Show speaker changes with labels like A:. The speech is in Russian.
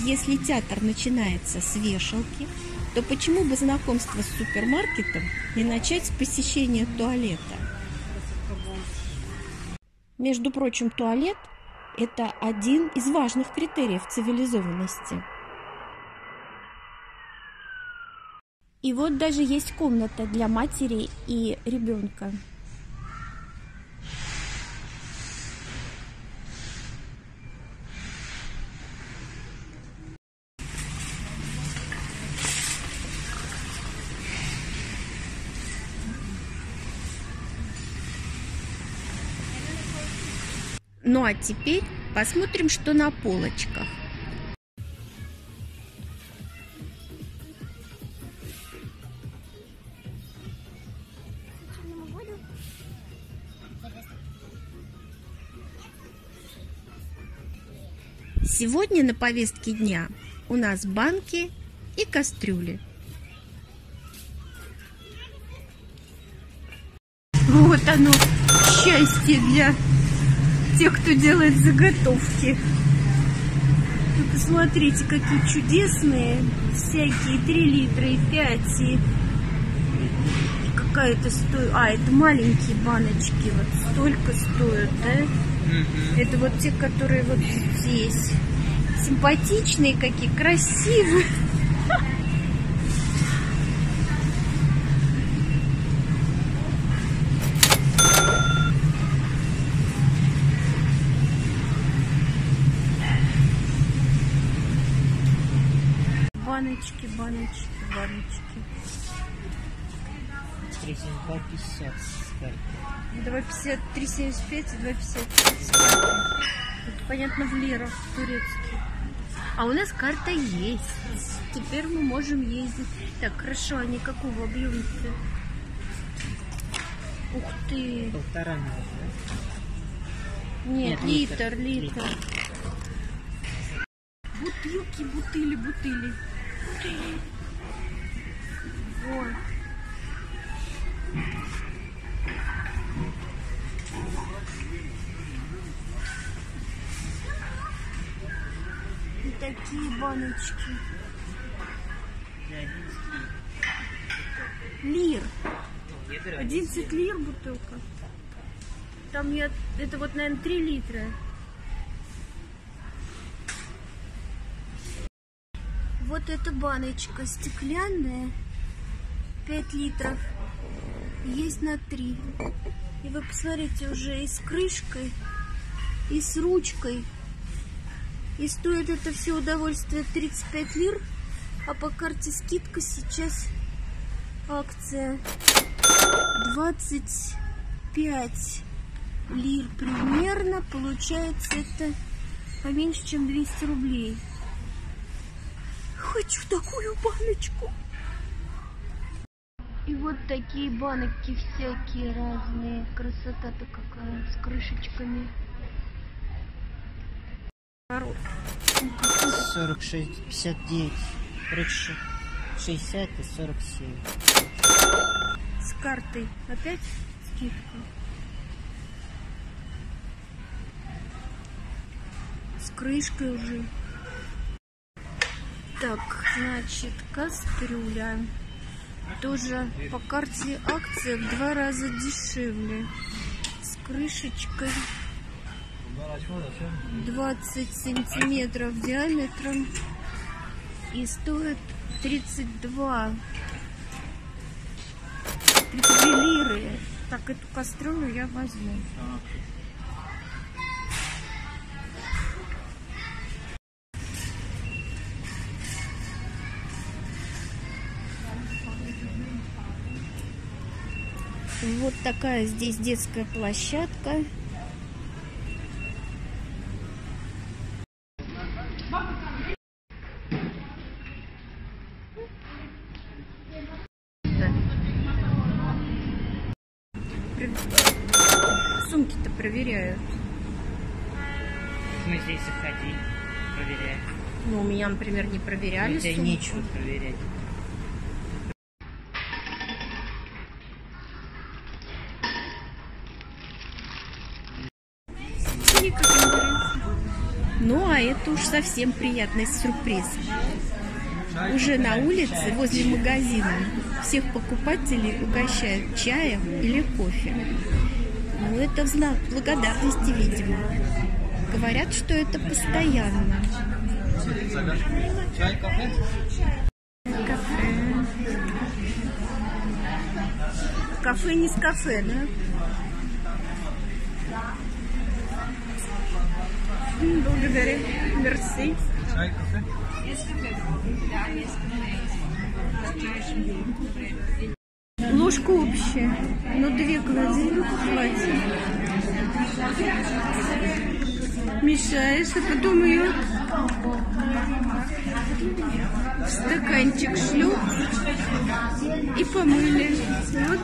A: если театр начинается с вешалки, то почему бы знакомство с супермаркетом не начать с посещения туалета? Между прочим, туалет – это один из важных критериев цивилизованности. И вот даже есть комната для матери и ребенка. Ну а теперь посмотрим, что на полочках. Сегодня на повестке дня у нас банки и кастрюли. Вот оно, счастье для тех, кто делает заготовки. Вы посмотрите, какие чудесные всякие 3 литра и 5 и какая-то стоит. А, это маленькие баночки, вот столько стоят, да? Это вот те, которые вот здесь. Симпатичные какие, красивые. Баночки, баночки, баночки.
B: 3,50 с карты.
A: 2,50, 3,75 и 2,50 с карты. Это, понятно, в лирах турецких. А у нас карта есть. Теперь мы можем ездить. Так, хорошо, они какого объема-то? Ух ты.
B: 1,5, да?
A: Нет, литр. Бутылки, бутыли. Вот. И такие баночки. Лир. 11 лир бутылка. Там это вот, наверное, 3 литра. Вот эта баночка стеклянная, 5 литров, есть на 3. И вы посмотрите, уже и с крышкой, и с ручкой. И стоит это все удовольствие 35 лир, а по карте скидка сейчас акция 25 лир примерно. Получается это поменьше, чем 200 рублей. Хочу такую баночку. И вот такие баночки всякие разные. Красота-то какая, с крышечками.
B: 46, 59, 60 и 47.
A: С картой опять скидка. С крышкой уже. Так, значит, кастрюля. Тоже по карте акция в 2 раза дешевле. С крышечкой. 20 сантиметров диаметром. И стоит 32 лиры. Так, эту кастрюлю я возьму. Вот такая здесь детская площадка. Сумки-то проверяют.
B: Мы здесь заходи, проверяем.
A: Ну, у меня, например, не проверяли.
B: У тебя
A: сумку.
B: нечего проверять.
A: Ну, а это уж совсем приятный сюрприз. Уже на улице, возле магазина, всех покупателей угощают чаем или кофе. Ну, это в знак благодарности, видимо. Говорят, что это постоянно. Кафе. Кафе не с кафе, да? Благодарю. Мерси. Ложка общая. Ну, 2 клади, хватит. Мешаешь, а потом ее в стаканчик шлеп и помыли. Вот